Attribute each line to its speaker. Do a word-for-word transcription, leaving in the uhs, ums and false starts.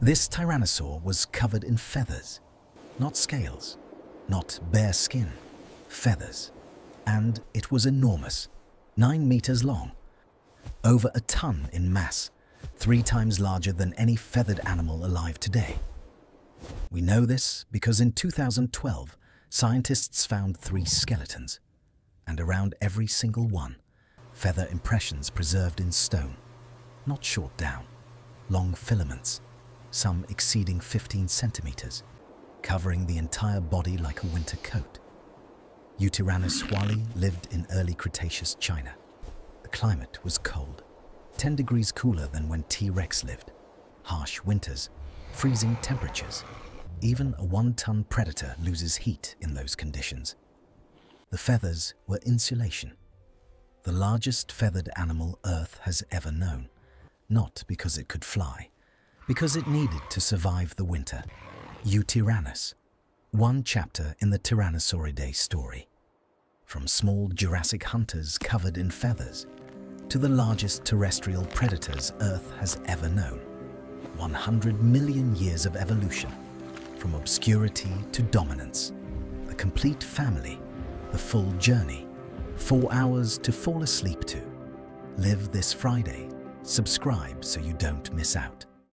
Speaker 1: This tyrannosaur was covered in feathers, not scales, not bare skin, feathers. And it was enormous, nine meters long, over a ton in mass, three times larger than any feathered animal alive today. We know this because in two thousand twelve, scientists found three skeletons, and around every single one, feather impressions preserved in stone, not short down, long filaments, some exceeding fifteen centimeters, covering the entire body like a winter coat. Yutyrannus huali lived in early Cretaceous China. The climate was cold, ten degrees cooler than when T-Rex lived. Harsh winters, freezing temperatures. Even a one-ton predator loses heat in those conditions. The feathers were insulation. The largest feathered animal Earth has ever known, not because it could fly, because it needed to survive the winter. Yutyrannus, one chapter in the Tyrannosauridae story. From small Jurassic hunters covered in feathers to the largest terrestrial predators Earth has ever known. one hundred million years of evolution, from obscurity to dominance. The complete family, the full journey, four hours to fall asleep to. Live this Friday. Subscribe so you don't miss out.